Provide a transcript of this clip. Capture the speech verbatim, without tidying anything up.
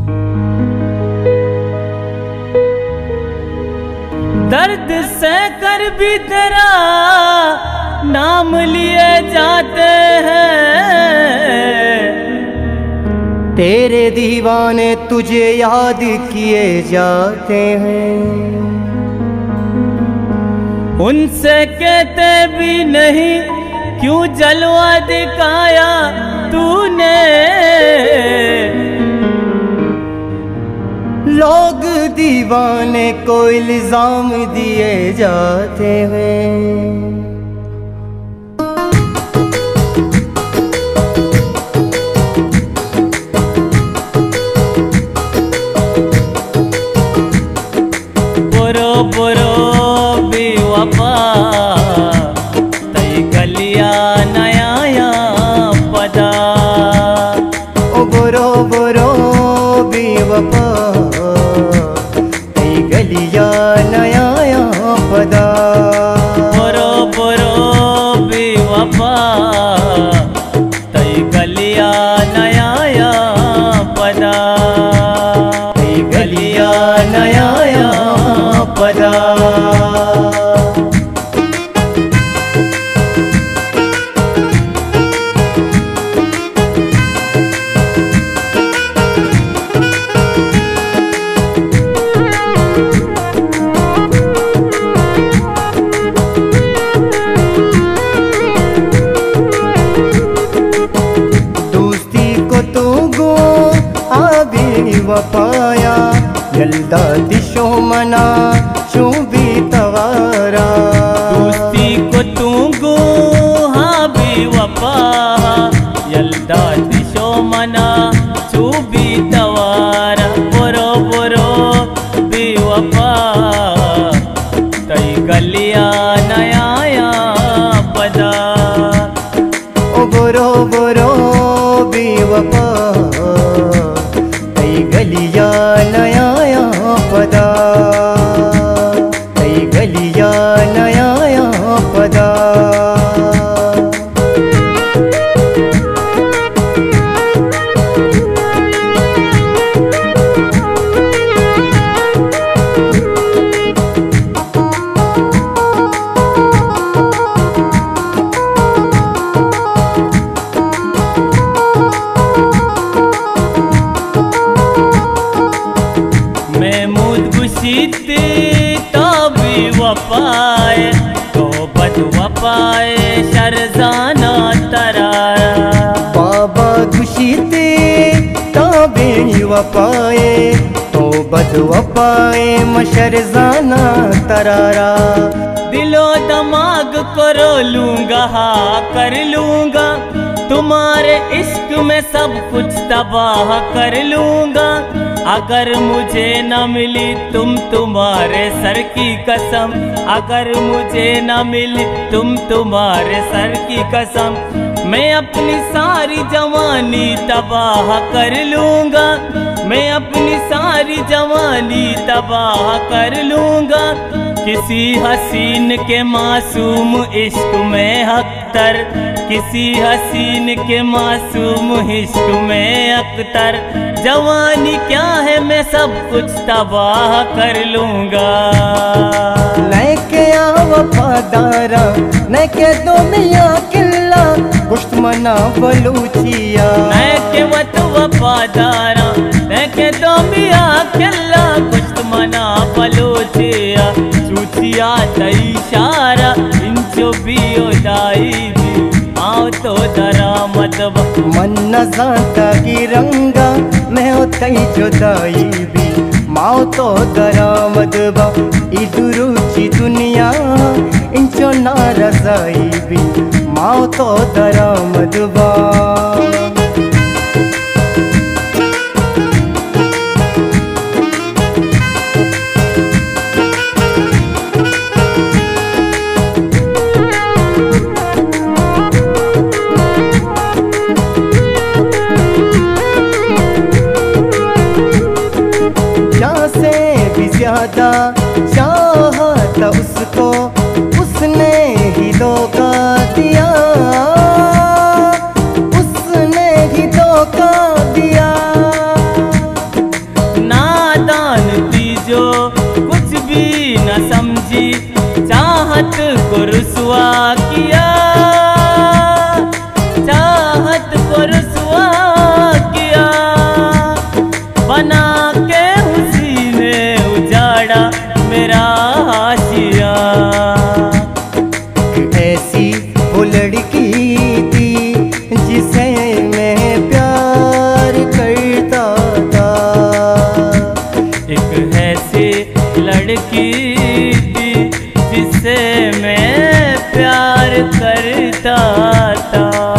दर्द से कर भी तेरा नाम लिए जाते हैं, तेरे दीवाने तुझे याद किए जाते हैं। उनसे कहते भी नहीं क्यों जलवा दिखाया तूने, लोग दीवाने को इल्जाम दिए जाते हैं। बुरो बुरो बेवफा तई गलिया नया पदा, ओ बुरो बुरो बेवफा तई गलिया नया पदा, बुरो बुरो बेवफा तई गलिया नया पदा, तई गलिया नया पदा। वफाया यल्दा दिशो मना चुबी तवारा, दोस्ती को तू गो हाँ भी वफा यल्दा दिशो मना चुबी तवारा, बुरो बुरो बेवफा तई गलिया नया पदा, ओ बुरो बुरो बेवफा गलिया नया पदा, तई गलिया नया पदा। वफाए तो बद वफाए शरजाना तरारा, बाबा खुशीते ताबे वफाए तो बद वफाए मशरजाना तरारा, दिलो दिमाग करो लूंगा हाँ कर लूंगा, तुम्हारे इश्क में सब कुछ तबाह कर लूंगा, अगर मुझे न मिली तुम तुम्हारे सर की कसम, अगर मुझे न मिली तुम तुम्हारे सर की कसम, मैं अपनी सारी जवानी तबाह कर लूंगा, मैं अपनी सारी जवानी तबाह कर लूंगा, किसी हसीन के मासूम इश्क में अख्तर, किसी हसीन के मासूम इश्क में अख्तर, जवानी क्या है मैं सब कुछ तबाह कर लूंगा। नैके आ वफादारा नैके दो मियाँ किल्ला कुश्त मना बलूचिया, नैके वत वफादारा नैके दो मियाँ किल्ला कुश्त मना बलूचिया, चूचिया तई इशारा इंचो भी उदाई भी आओ तो दरा मतब, मन न जानता की रंगा मैं तई जुदाई भी, माओ तो दरामद बा इदुरुची दुनिया इंचो नारजाई भी, माओ तो दरामद बा। ज्यादा चाहता उसको उसने ही धोखा दिया, लड़की थी जिसे मैं प्यार करता था।